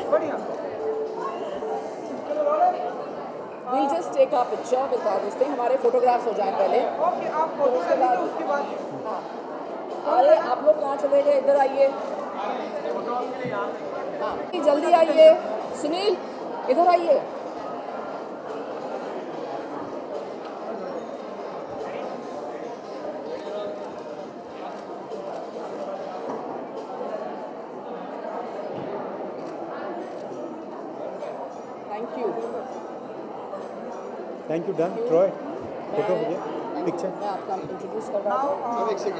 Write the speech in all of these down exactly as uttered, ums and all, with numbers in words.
We'll just take our picture with all this thing. हमारे photographs हो जाएं पहले। ओके, आप फोटो कर लीजिए, उसके बाद हाँ, अरे आप लोग कहाँ चले गए? इधर आइए। हाँ, जल्दी आइए। सुनील, इधर आइए। Thank you. Thank you done ट्रॉय फोटो हो गया पिक्चर मैं आपका इंट्रोड्यूस कर रहा हूँ। एक सेकंड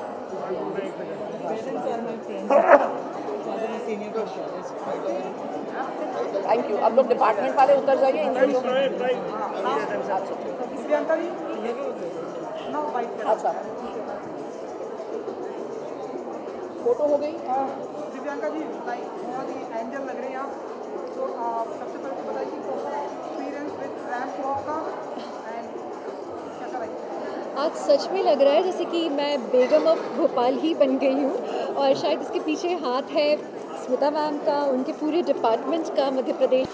थैंक यू। अब लोग डिपार्टमेंट वाले उतर जाइए। अच्छा, फोटो हो गई। दिव्यांका जी, बहुत ही एंजल लग रही हैं आप। तो आप सबसे पहले तो बताइए कि एक्सपीरियंस विद रैंप वॉक का एंड कैसा लगा? आज सच में लग रहा है जैसे कि मैं बेगम ऑफ भोपाल ही बन गई हूँ और शायद इसके पीछे हाथ है स्मिता मैम का, उनके पूरे डिपार्टमेंट का, मध्य प्रदेश।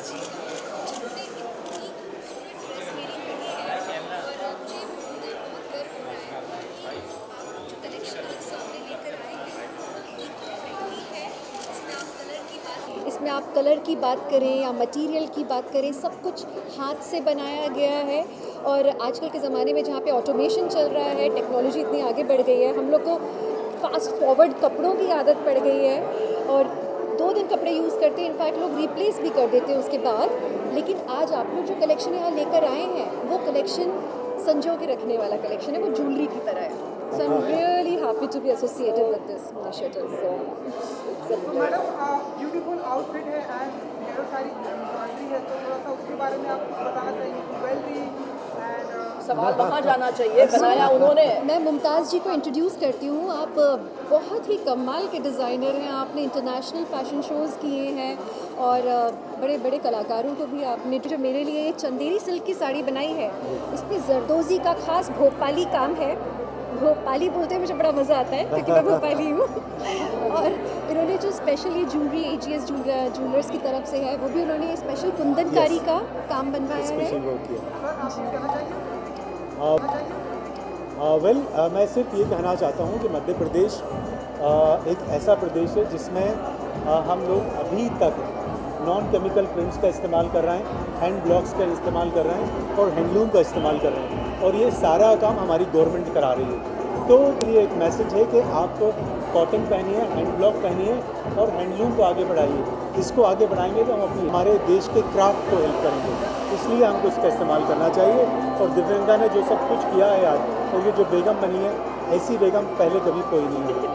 इसमें आप कलर की बात करें या मटेरियल की बात करें, सब कुछ हाथ से बनाया गया है। और आजकल के ज़माने में जहाँ पे ऑटोमेशन चल रहा है, टेक्नोलॉजी इतनी आगे बढ़ गई है, हम लोग को फास्ट फॉरवर्ड कपड़ों की आदत पड़ गई है और दो दिन कपड़े यूज़ करते हैं, इनफैक्ट लोग रिप्लेस भी कर देते हैं उसके बाद। लेकिन आज आप लोग जो कलेक्शन यहाँ लेकर आए हैं वो कलेक्शन संजो के रखने वाला कलेक्शन है, वो ज्वेलरी की तरह है। So I'm really happy to be associated with this initiative. So, मैडम, ब्यूटीफुल आउटफिट है एंड ढेरों सारी ज्वेलरी है, तो थोड़ा सा उसके बारे में आप कुछ बताना चाहिए। ज्वेलरी एंड सवाल वहाँ जाना चाहिए, बनाया उन्होंने। मैं मुमताज़ जी को इंट्रोड्यूस करती हूँ। आप बहुत ही कमाल के डिज़ाइनर हैं, आपने इंटरनेशनल फैशन शोज़ किए हैं और बड़े बड़े कलाकारों को भी आपने, जो मेरे लिए चंदेरी सिल्क की साड़ी बनाई है उसमें जरदोज़ी का खास भोपाली काम है। भोपाली बोलते हैं मुझे बड़ा मज़ा आता है क्योंकि मैं भोपाली हूँ। और इन्होंने जो specially jewellery A G S jewellers की तरफ से है, वो भी उन्होंने स्पेशल कुंदनकारी का काम बनवाया है। वेल uh, uh, मैं सिर्फ ये कहना चाहता हूँ कि मध्य प्रदेश uh, एक ऐसा प्रदेश है जिसमें uh, हम लोग अभी तक नॉन केमिकल प्रिंट्स का इस्तेमाल कर रहे हैं, हैंड ब्लॉक्स का इस्तेमाल कर रहे हैं और हैंडलूम का इस्तेमाल कर रहे हैं, और ये सारा काम हमारी गवर्नमेंट करा रही है। तो ये एक मैसेज है कि आप कॉटन पहनिए, हैंड ब्लॉक पहनिए और हैंडलूम को आगे बढ़ाइए। इसको आगे बढ़ाएंगे तो हम अपनी हमारे देश के क्राफ्ट को हेल्प करेंगे, इसलिए हमको इसका इस्तेमाल करना चाहिए। और दिव्यांगा ने जो सब कुछ किया है आज, और ये जो बेगम बनी है, ऐसी बेगम पहले कभी कोई नहीं है।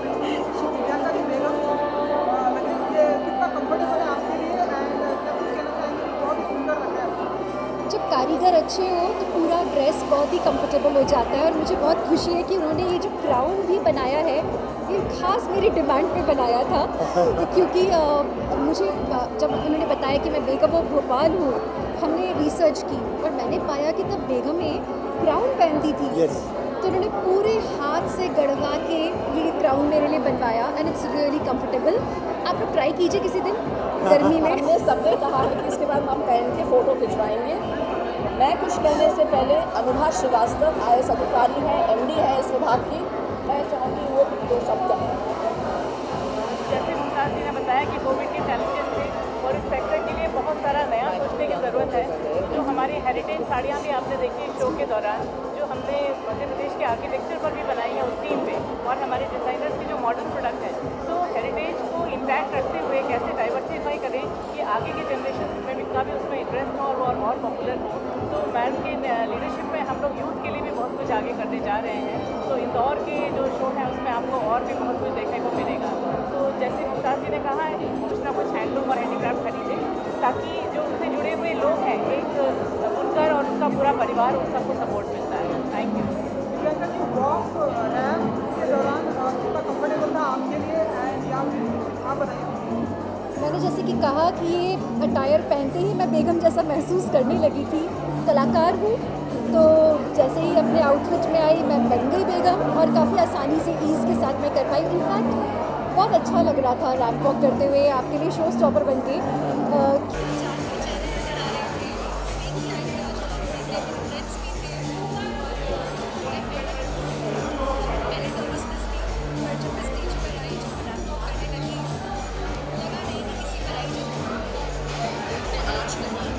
जब कारीगर अच्छे हो तो पूरा ड्रेस बहुत ही कंफर्टेबल हो जाता है। और मुझे बहुत खुशी है कि उन्होंने ये जो क्राउन भी बनाया है, ये खास मेरी डिमांड पे बनाया था। क्योंकि आ, मुझे जब उन्होंने बताया कि मैं बेगम ऑफ भोपाल हूँ, हमने रिसर्च की और मैंने पाया कि तब बेगमें क्राउन पहनती थी। yes. तो उन्होंने पूरे हाथ से गढ़वा के ये क्राउन मेरे लिए बनवाया एंड इट्स रियली कंफर्टेबल। आप लोग ट्राई कीजिए किसी दिन गर्मी में। हमने सबने कहा है कि इसके बाद हम पहन के फ़ोटो खिंचवाएंगे। मैं कुछ कहने से पहले अनुभा श्रीवास्तव आई एस अधिकारी हैं, एम डी है इस विभाग की, मैं चाहूँगी वो दो शब्द कहें। जैसे मुमताज़ जी ने बताया कि कोविड के चैलेंजेस थे और इस सेक्टर के लिए बहुत सारा नया सोचने की ज़रूरत है। जो हमारी हेरिटेज साड़ियाँ भी आपने देखी शो के दौरान, जो हमने मध्य प्रदेश के आर्किटेक्चर पर भी बनाई है उस थीम पे, और हमारे डिज़ाइनर्स की जो मॉडर्न प्रोडक्ट है, तो हेरिटेज को इम्पैक्ट रखते हुए कैसे डाइवर्सिफाई करें कि आगे की जनरेशन में का भी उसमें इंटरेस्ट हो और वो और, और पॉपुलर हो। तो मैम के लीडरशिप में हम लोग यूथ के लिए भी बहुत कुछ आगे करने जा रहे हैं। तो इंदौर के जो शो है उसमें आपको और भी बहुत कुछ देखने को मिलेगा। तो जैसे मुमताज़ जी ने कहा है, कुछ ना कुछ हैंडलूम और हैंडीक्राफ्ट खरीदें ताकि जो उनसे जुड़े हुए लोग हैं, एक बुनकर और उसका पूरा परिवार, उन सबको सपोर्ट मिलता है। Thank you. दिव्यांका जी, वॉक रैंप के दौरान कितना कंफर्टेबल था आपके लिए एंड या आप बताइए। मैंने जैसे कि कहा कि ये अटायर पहनते ही मैं बेगम जैसा महसूस करने लगी थी। कलाकार हूँ तो जैसे ही अपने आउटफिट में आई मैं बन गई बेगम और काफ़ी आसानी से ईज़ के साथ मैं कर पाई। इनफैक्ट बहुत अच्छा लग रहा था रैंप वॉक करते हुए, आपके लिए शो स्टॉपर बन के।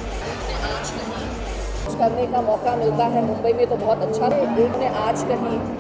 करने का मौका मिलता है मुंबई में तो बहुत अच्छा है। एक ने आज कही